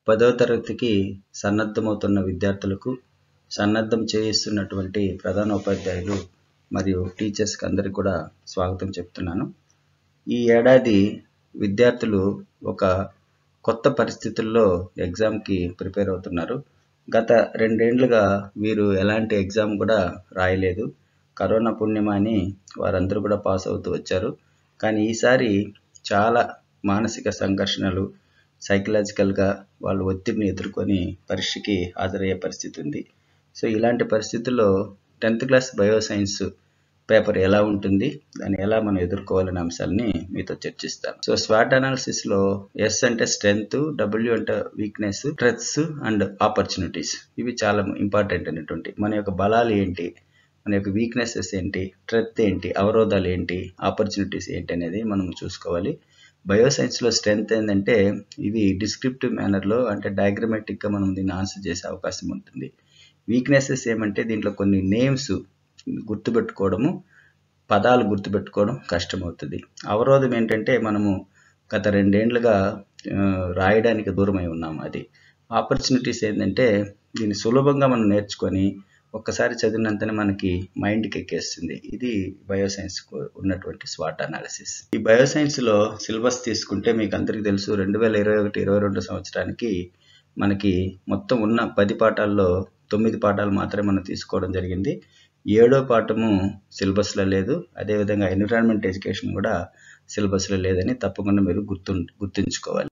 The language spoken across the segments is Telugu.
10వ తరగతికి సన్నద్ధమవుతున్న విద్యార్థులకు, సన్నద్ధం చేయిస్తున్నటువంటి ప్రధానోపాధ్యాయులు మరియు టీచర్స్కి అందరికీ కూడా స్వాగతం చెప్తున్నాను. ఈ ఏడాది విద్యార్థులు ఒక కొత్త పరిస్థితుల్లో ఎగ్జామ్కి ప్రిపేర్ అవుతున్నారు. గత 2 ఏళ్లుగా వీరు ఎలాంటి ఎగ్జామ్ కూడా రాయలేదు. కరోనా పుణ్యమాని వారందరూ కూడా పాస్ అవుతూ వచ్చారు. కానీ ఈసారి చాలా మానసిక సంఘర్షణలు, సైకలాజికల్గా వాళ్ళు ఒత్తిడిని ఎదుర్కొని పరీక్షకి హాజరయ్యే పరిస్థితి ఉంది. సో ఇలాంటి పరిస్థితుల్లో 10th క్లాస్ బయోసైన్స్ పేపర్ ఎలా ఉంటుంది, దాన్ని ఎలా మనం ఎదుర్కోవాలనే అంశాలని మీతో చర్చిస్తాను. సో స్వాట్ అనాలిసిస్లో ఎస్ అంటే స్ట్రెంగ్త్, డబ్ల్యూ అంటే వీక్నెస్, థ్రెట్స్ అండ్ ఆపర్చునిటీస్. ఇవి చాలా ఇంపార్టెంట్ అనేటువంటి మన యొక్క బలాలు ఏంటి, మన యొక్క వీక్నెసెస్ ఏంటి, థ్రెట్ ఏంటి, అవరోధాలు ఏంటి, ఆపర్చునిటీస్ ఏంటి అనేది మనం చూసుకోవాలి. బయోసైన్స్లో స్ట్రెంగ్త్ ఏంటంటే ఇది డిస్క్రిప్టివ్ మేనర్లో అంటే డయాగ్రమాటిక్గా మనం దీన్ని ఆన్సర్ చేసే అవకాశం ఉంటుంది. వీక్నెసెస్ ఏమంటే దీంట్లో కొన్ని నేమ్స్ గుర్తుపెట్టుకోవడము, పదాలు గుర్తుపెట్టుకోవడం కష్టమవుతుంది. అవరోధం ఏంటంటే మనము గత 2 ఏళ్లుగా రాయడానికి దూరమై ఉన్నాము. అది ఆపర్చునిటీస్ ఏంటంటే దీన్ని సులభంగా మనం నేర్చుకొని ఒక్కసారి చదివినంతనే మనకి మైండ్కి ఎక్కేస్తుంది. ఇది బయోసైన్స్ ఉన్నటువంటి స్వాట్ అనాలిసిస్. ఈ బయోసైన్స్లో సిలబస్ తీసుకుంటే మీకు అందరికీ తెలుసు 2021-22 సంవత్సరానికి మనకి మొత్తం ఉన్న 10 పాఠాల్లో 9 పాఠాలు మాత్రమే మనం తీసుకోవడం జరిగింది. 7వ పాఠము సిలబస్లో లేదు. అదేవిధంగా ఎన్విరాన్మెంట్ ఎడ్యుకేషన్ కూడా సిలబస్లో లేదని తప్పకుండా మీరు గుర్తుంచుకోవాలి.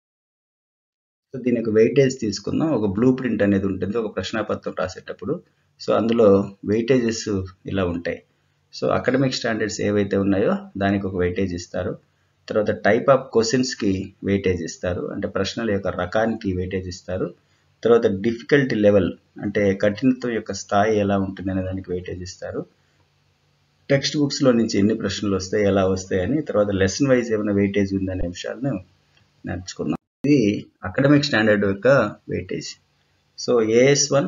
సో దీని యొక్క వెయిటేజ్ తీసుకుందాం. ఒక బ్లూ ప్రింట్ అనేది ఉంటుంది ఒక ప్రశ్నాపత్రం రాసేటప్పుడు. సో అందులో వెయిటేజెస్ ఇలా ఉంటాయి. సో అకాడమిక్ స్టాండర్డ్స్ ఏవైతే ఉన్నాయో దానికి ఒక వెయిటేజ్ ఇస్తారు. తర్వాత టైప్ ఆఫ్ క్వశ్చన్స్కి వెయిటేజ్ ఇస్తారు, అంటే ప్రశ్నల యొక్క రకానికి వెయిటేజ్ ఇస్తారు. తర్వాత డిఫికల్టీ లెవెల్ అంటే కఠినత్వం యొక్క స్థాయి ఎలా ఉంటుంది అనే దానికి వెయిటేజ్ ఇస్తారు. టెక్స్ట్ బుక్స్లో నుంచి ఎన్ని ప్రశ్నలు వస్తాయి, ఎలా వస్తాయని, తర్వాత లెసన్ వైజ్ ఏమైనా వెయిటేజ్ ఉందనే విషయాలను నేర్చుకున్నాం. ఇది అకాడమిక్ స్టాండర్డ్ యొక్క వెయిటేజ్. సో AS1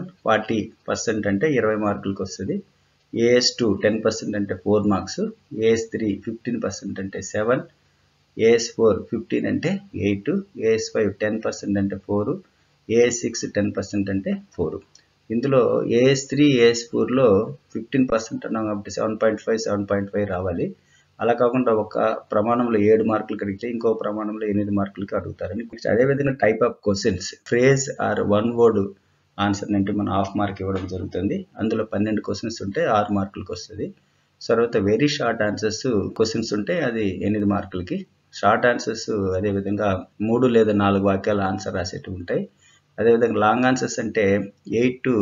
40% అంటే 20 మార్కులకు వస్తుంది. AS2 10% అంటే 4 మార్క్స్, AS3 15% అంటే 7, AS4 15 అంటే 8, AS5 10% అంటే 4, AS6 10% అంటే 4. ఇందులో AS3, AS4లో 15% అన్నాం కాబట్టి 7.5, 7.5 రావాలి. అలా కాకుండా ఒక ప్రమాణంలో 7 మార్కులు అడిగితే ఇంకో ప్రమాణంలో 8 మార్కులకి అడుగుతారని. అదేవిధంగా type of questions, phrase or 1 word answer అంటే మనం హాఫ్ మార్క్ ఇవ్వడం జరుగుతుంది. అందులో 12 క్వశ్చన్స్ ఉంటే 6 మార్కులకి వస్తుంది. తర్వాత వెరీ షార్ట్ ఆన్సర్స్ క్వశ్చన్స్ ఉంటే అది 8 మార్కులకి. షార్ట్ ఆన్సర్స్ అదేవిధంగా 3 లేదా 4 వాక్యాల ఆన్సర్ రాసేటివి ఉంటాయి. అదేవిధంగా లాంగ్ ఆన్సర్స్ అంటే 8 to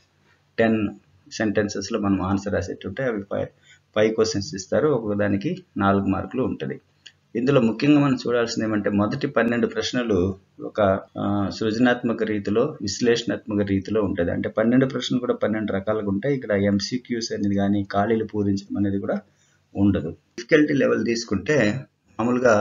10 సెంటెన్సెస్లో మనం ఆన్సర్ రాసేటివి ఉంటాయి. అవి 5 క్వశ్చన్స్ ఇస్తారు, ఒక్కొక్కదానికి 4 మార్కులు ఉంటుంది. ఇందులో ముఖ్యంగా మనం చూడాల్సింది ఏమంటే మొదటి 12 ప్రశ్నలు ఒక సృజనాత్మక రీతిలో, విశ్లేషణాత్మక రీతిలో ఉంటుంది. అంటే 12 ప్రశ్నలు కూడా 12 రకాలుగా ఉంటాయి. ఇక్కడ MCQs అనేది కానీ ఖాళీలు పూరించడం అనేది కూడా ఉండదు. డిఫికల్టీ లెవెల్ తీసుకుంటే మామూలుగా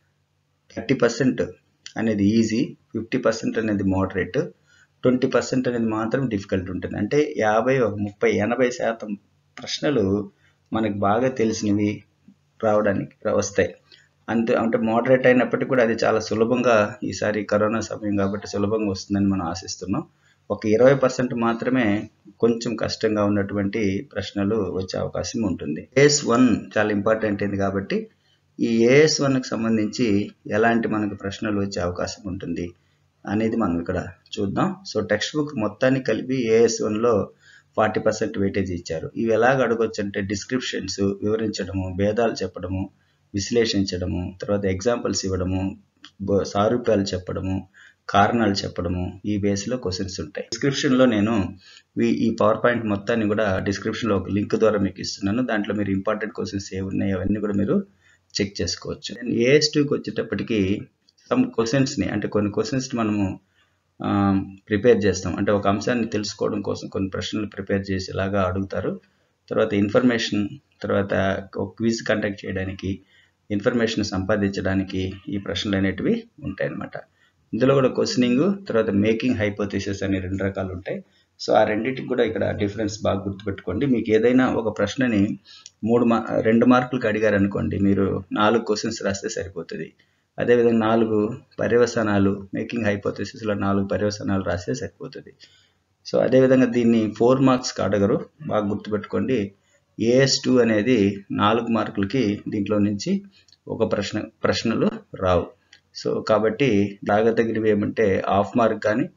30% అనేది ఈజీ, 50% అనేది మోడరేట్, 20% అనేది మాత్రం డిఫికల్ట్ ఉంటుంది. అంటే 50, 30, 80% ప్రశ్నలు మనకు బాగా తెలిసినవి రావడానికి వస్తాయి. అంటే మోడరేట్ అయినప్పటికీ కూడా అది చాలా సులభంగా, ఈసారి కరోనా సమయం కాబట్టి సులభంగా వస్తుందని మనం ఆశిస్తున్నాం. ఒక 20% మాత్రమే కొంచెం కష్టంగా ఉన్నటువంటి ప్రశ్నలు వచ్చే అవకాశం ఉంటుంది. AS1 చాలా ఇంపార్టెంట్ అయింది కాబట్టి ఈ AS1కి సంబంధించి ఎలాంటి మనకు ప్రశ్నలు వచ్చే అవకాశం ఉంటుంది అనేది మనం ఇక్కడ చూద్దాం. సో టెక్స్ట్ బుక్ మొత్తాన్ని కలిపి AS1లో 40% వెయిటేజ్ ఇచ్చారు. ఇవి ఎలాగ అడగొచ్చు అంటే డిస్క్రిప్షన్స్ వివరించడము, భేదాలు చెప్పడము, విశ్లేషించడము, తర్వాత ఎగ్జాంపుల్స్ ఇవ్వడము, సారూప్యాలు చెప్పడము, కారణాలు చెప్పడము, ఈ బేస్లో క్వశ్చన్స్ ఉంటాయి. డిస్క్రిప్షన్లో నేను ఈ పవర్ పాయింట్ మొత్తాన్ని కూడా డిస్క్రిప్షన్లో ఒక లింక్ ద్వారా మీకు ఇస్తున్నాను. దాంట్లో మీరు ఇంపార్టెంట్ క్వశ్చన్స్ ఏమి ఉన్నాయి అవన్నీ కూడా మీరు చెక్ చేసుకోవచ్చు. AS2కి వచ్చేటప్పటికి సమ్ క్వశ్చన్స్ని అంటే కొన్ని క్వశ్చన్స్ని మనము ప్రిపేర్ చేస్తాం. అంటే ఒక అంశాన్ని తెలుసుకోవడం కోసం కొన్ని ప్రశ్నలు ప్రిపేర్ చేసేలాగా అడుగుతారు. తర్వాత ఇన్ఫర్మేషన్, తర్వాత ఒక క్విజ్ కండక్ట్ చేయడానికి, ఇన్ఫర్మేషన్ సంపాదించడానికి ఈ ప్రశ్నలు అనేటివి ఉంటాయి అన్నమాట. ఇందులో కూడా క్వశ్చనింగ్, తర్వాత మేకింగ్ హైపోథిసిస్ అనే 2 రకాలు ఉంటాయి. సో ఆ రెండింటికి కూడా ఇక్కడ డిఫరెన్స్ బాగా గుర్తుపెట్టుకోండి. మీకు ఏదైనా ఒక ప్రశ్నని 2 మార్కులకు అడిగారు అనుకోండి, మీరు 4 క్వశ్చన్స్ రాస్తే సరిపోతుంది. అదేవిధంగా 4 పర్యవసానాలు, మేకింగ్ హైపోథెసిస్లో 4 పర్యవసానాలు రాస్తే సరిపోతుంది. సో అదేవిధంగా దీన్ని 4 మార్క్స్కి అడగరు, బాగా గుర్తుపెట్టుకోండి. AS2 అనేది 4 మార్కులకి దీంట్లో నుంచి ఒక ప్రశ్నలు రావు. సో కాబట్టి జాగ్రత్తగిరివి ఏమంటే హాఫ్ మార్క్ కానీ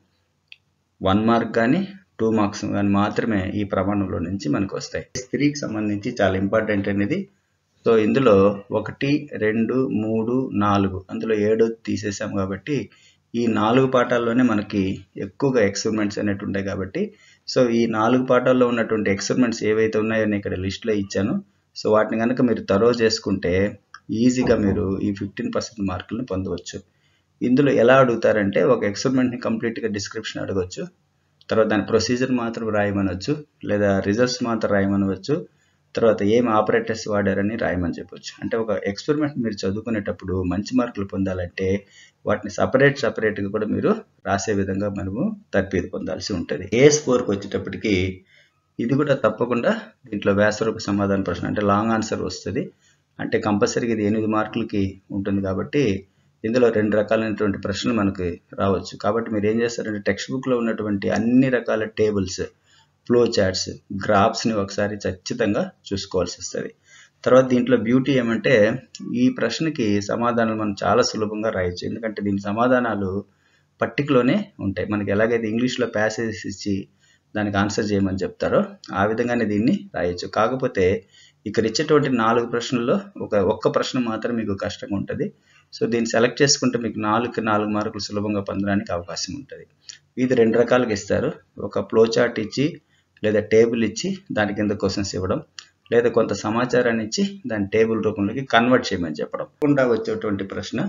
1 మార్క్ కానీ 2 మార్క్స్ కానీ మాత్రమే ఈ ప్రమాణంలో నుంచి మనకు వస్తాయి. AS3కి సంబంధించి చాలా ఇంపార్టెంట్ అనేది. సో ఇందులో 1, 2, 3, 4 అందులో 7 తీసేసాం కాబట్టి ఈ 4 పాఠాల్లోనే మనకి ఎక్కువగా ఎక్స్పెరిమెంట్స్ అనేవి ఉంటాయి కాబట్టి సో ఈ 4 పాఠాల్లో ఉన్నటువంటి ఎక్స్పెరిమెంట్స్ ఏవైతే ఉన్నాయో నేను ఇక్కడ లిస్ట్లో ఇచ్చాను. సో వాటిని కనుక మీరు థరో చేసుకుంటే ఈజీగా మీరు ఈ 15% మార్కులను పొందవచ్చు. ఇందులో ఎలా అడుగుతారంటే ఒక ఎక్స్పెరిమెంట్ని కంప్లీట్గా డిస్క్రిప్షన్ అడగవచ్చు, తర్వాత దాని ప్రొసీజర్ మాత్రం రాయమనవచ్చు, లేదా రిజల్ట్స్ మాత్రం రాయమనవచ్చు, తర్వాత ఏం ఆపరేటర్స్ వాడారని రాయమని చెప్పొచ్చు. అంటే ఒక ఎక్స్పెరిమెంట్ మీరు చదువుకునేటప్పుడు మంచి మార్కులు పొందాలంటే వాటిని సపరేట్గా కూడా మీరు రాసే విధంగా మనము తర్ఫీదు పొందాల్సి ఉంటుంది. AS4కి వచ్చేటప్పటికి ఇది కూడా తప్పకుండా దీంట్లో వ్యాసరూప సమాధాన ప్రశ్న అంటే లాంగ్ ఆన్సర్ వస్తుంది. అంటే కంపల్సరీగా ఇది 8 మార్కులకి ఉంటుంది కాబట్టి ఇందులో 2 రకాలైనటువంటి ప్రశ్నలు మనకి రావచ్చు. కాబట్టి మీరు ఏం చేస్తారంటే టెక్స్ట్ బుక్లో ఉన్నటువంటి అన్ని రకాల టేబుల్స్, ఫ్లో చార్ట్స్, గ్రాఫ్స్ని ఒకసారి ఖచ్చితంగా చూసుకోవాల్సి వస్తుంది. తర్వాత దీంట్లో బ్యూటీ ఏమంటే ఈ ప్రశ్నకి సమాధానాలు మనం చాలా సులభంగా రాయొచ్చు. ఎందుకంటే దీని సమాధానాలు పట్టికలోనే ఉంటాయి. మనకి ఎలాగైతే ఇంగ్లీష్లో ప్యాసేజెస్ ఇచ్చి దానికి ఆన్సర్ చేయమని చెప్తారో ఆ విధంగానే దీన్ని రాయొచ్చు. కాకపోతే ఇక్కడ ఇచ్చేటువంటి 4 ప్రశ్నల్లో ఒక్క ప్రశ్న మాత్రం మీకు కష్టంగా ఉంటుంది. సో దీన్ని సెలెక్ట్ చేసుకుంటే మీకు 4కి 4 మార్కులు సులభంగా పొందడానికి అవకాశం ఉంటుంది. ఇది 2 రకాలుగా ఇస్తారు. ఒక ఫ్లో చార్ట్ ఇచ్చి లేదా టేబుల్ ఇచ్చి దాని కింద క్వశ్చన్స్ ఇవ్వడం, లేదా కొంత సమాచారాన్ని ఇచ్చి దాని టేబుల్ రూపంలోకి కన్వర్ట్ చేయమని చెప్పడం. తప్పకుండా వచ్చేటువంటి ప్రశ్న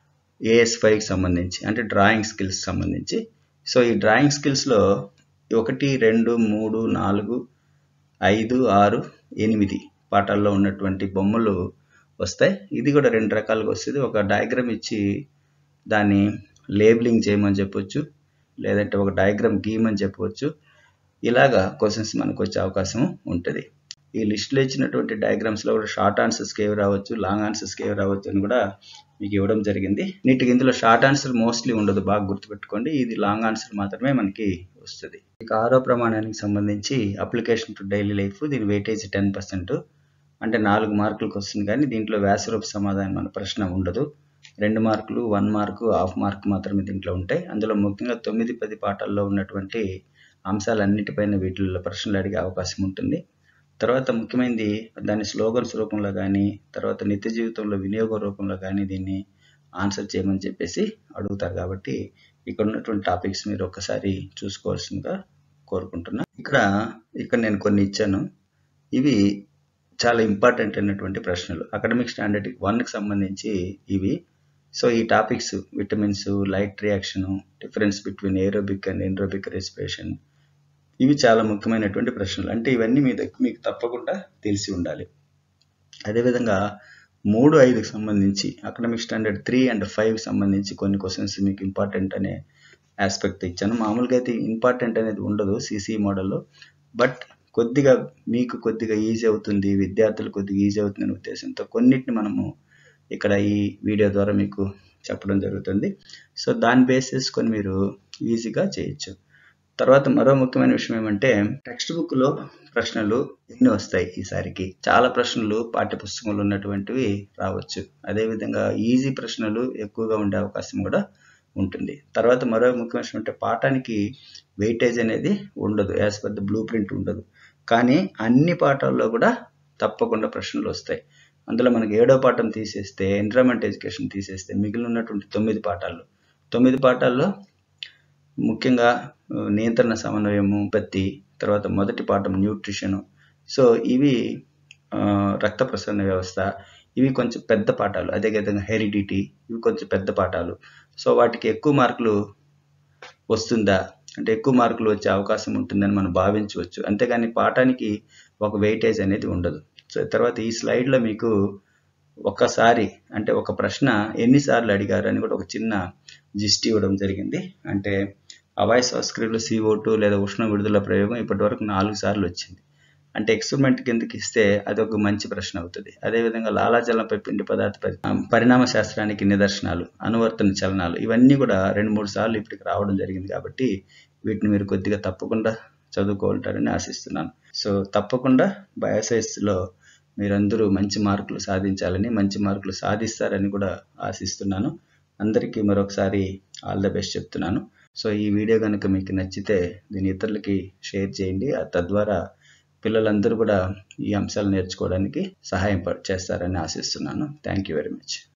AS5కి సంబంధించి అంటే డ్రాయింగ్ స్కిల్స్ సంబంధించి. సో ఈ డ్రాయింగ్ స్కిల్స్లో 1, 2, 3, 4, 5, 6, 8 పాఠాల్లో ఉన్నటువంటి బొమ్మలు వస్తాయి. ఇది కూడా 2 రకాలుగా వస్తుంది. ఒక డయాగ్రామ్ ఇచ్చి దాన్ని లేబులింగ్ చేయమని చెప్పొచ్చు, లేదంటే ఒక డయాగ్రామ్ గీయమని చెప్పవచ్చు. ఇలాగా క్వశ్చన్స్ మనకు వచ్చే అవకాశం ఉంటుంది. ఈ లిస్టులో ఇచ్చినటువంటి డయాగ్రామ్స్లో కూడా షార్ట్ ఆన్సర్స్కి ఏవి రావచ్చు, లాంగ్ ఆన్సర్స్కి ఏవి రావచ్చు అని కూడా మీకు ఇవ్వడం జరిగింది. నీటికి ఇందులో షార్ట్ ఆన్సర్ మోస్ట్లీ ఉండదు, బాగా గుర్తుపెట్టుకోండి. ఇది లాంగ్ ఆన్సర్ మాత్రమే మనకి వస్తుంది. ఇక 6వ ప్రమాణానికి సంబంధించి అప్లికేషన్ టు డైలీ లైఫ్, దీని వెయిటేజ్ 10%. అంటే 4 మార్కులకు వస్తుంది కానీ దీంట్లో వ్యాసరూప సమాధానం మన ప్రశ్న ఉండదు. 2 మార్కులు, 1 మార్కు, హాఫ్ మార్క్ మాత్రమే దీంట్లో ఉంటాయి. అందులో ముఖ్యంగా 9, 10 పాఠాల్లో ఉన్నటువంటి అంశాలన్నిటిపైన వీటిల్లో ప్రశ్నలు అడిగే అవకాశం ఉంటుంది. తర్వాత ముఖ్యమైనది దాని స్లోగన్స్ రూపంలో కానీ తర్వాత నిత్య జీవితంలో వినియోగ రూపంలో కానీ దీన్ని ఆన్సర్ చేయమని చెప్పేసి అడుగుతారు. కాబట్టి ఇక్కడ ఉన్నటువంటి టాపిక్స్ మీరు ఒకసారి చూసుకోవాల్సిందిగా కోరుకుంటున్నా. ఇక్కడ నేను కొన్ని ఇచ్చాను. ఇవి చాలా ఇంపార్టెంట్ అయినటువంటి ప్రశ్నలు. అకాడమిక్ స్టాండర్డ్ 1కి సంబంధించి ఇవి. సో ఈ topics vitamins, light reaction, difference between aerobic and anaerobic respiration, ఇవి చాలా ముఖ్యమైనటువంటి ప్రశ్నలు. అంటే ఇవన్నీ మీకు తప్పకుండా తెలిసి ఉండాలి. అదేవిధంగా 3, 5కి సంబంధించి అకాడమిక్ స్టాండర్డ్ 3 and 5కి సంబంధించి కొన్ని క్వశ్చన్స్ మీకు ఇంపార్టెంట్ అనే ఆస్పెక్ట్ ఇచ్చాను. మామూలుగా అయితే ఇంపార్టెంట్ అనేది ఉండదు CCE మోడల్లో, బట్ మీకు కొద్దిగా ఈజీ అవుతుంది, విద్యార్థులు కొద్దిగా ఈజీ అవుతుందనే ఉద్దేశంతో కొన్నిటిని మనము ఇక్కడ ఈ వీడియో ద్వారా మీకు చెప్పడం జరుగుతుంది. సో దాన్ని బేస్ చేసుకొని మీరు ఈజీగా చేయొచ్చు. తర్వాత మరో ముఖ్యమైన విషయం ఏమంటే టెక్స్ట్ బుక్లో ప్రశ్నలు ఎన్ని వస్తాయి ఈసారికి. చాలా ప్రశ్నలు పాఠ్యపుస్తకంలో ఉన్నటువంటివి రావచ్చు. అదేవిధంగా ఈజీ ప్రశ్నలు ఎక్కువగా ఉండే అవకాశం కూడా ఉంటుంది. తర్వాత మరో ముఖ్యమైన విషయం అంటే పాఠానికి వెయిటేజ్ అనేది ఉండదు, as per the blueprint ఉండదు. కానీ అన్ని పాఠాల్లో కూడా తప్పకుండా ప్రశ్నలు వస్తాయి. అందులో మనకి 7వ పాఠం తీసేస్తే, ఎన్విరాన్మెంట్ ఎడ్యుకేషన్ తీసేస్తే మిగిలిన ఉన్నటువంటి 9 పాఠాల్లో ముఖ్యంగా నియంత్రణ సమన్వయము, ఉత్పత్తి, తర్వాత మొదటి పాఠం న్యూట్రిషను. సో ఇవి రక్త ప్రసరణ వ్యవస్థ, ఇవి కొంచెం పెద్ద పాఠాలు. అదేవిధంగా హెరిడిటీ, ఇవి కొంచెం పెద్ద పాఠాలు. సో వాటికి ఎక్కువ మార్కులు వస్తుందా అంటే ఎక్కువ మార్కులు వచ్చే అవకాశం ఉంటుందని మనం భావించవచ్చు. అంతేగాని పాఠానికి ఒక వెయిటేజ్ అనేది ఉండదు. సో తర్వాత ఈ స్లైడ్లో మీకు ఒక్కసారి అంటే ఒక ప్రశ్న ఎన్నిసార్లు అడిగారు అని కూడా ఒక చిన్న జిస్ట్ ఇవ్వడం జరిగింది. అంటే అవాయు శ్వాసక్రియలో CO2 లేదా ఉష్ణ విడుదల ప్రయోగం ఇప్పటి వరకు 4 సార్లు వచ్చింది. అంటే ఎక్స్పెరిమెంట్ కిందకి ఇస్తే అదొక మంచి ప్రశ్న అవుతుంది. అదేవిధంగా లాలాజలంపై పిండి పదార్థ పరిణామ శాస్త్రానికి నిదర్శనాలు, అనువర్తన చలనాలు, ఇవన్నీ కూడా 2-3 సార్లు ఇప్పటికి రావడం జరిగింది. కాబట్టి వీటిని మీరు కొద్దిగా తప్పకుండా చదువుకుంటారని ఆశిస్తున్నాను. సో తప్పకుండా బయోసైన్స్లో మీరందరూ మంచి మార్కులు సాధించాలని, మంచి మార్కులు సాధిస్తారని కూడా ఆశిస్తున్నాను. అందరికీ మరొకసారి ఆల్ ద బెస్ట్ చెప్తున్నాను. సో ఈ వీడియో కనుక మీకు నచ్చితే దీన్ని ఇతరులకి షేర్ చేయండి. తద్వారా పిల్లలందరూ కూడా ఈ అంశాలు నేర్చుకోవడానికి సహాయం చేస్తారని ఆశిస్తున్నాను. Thank you very much.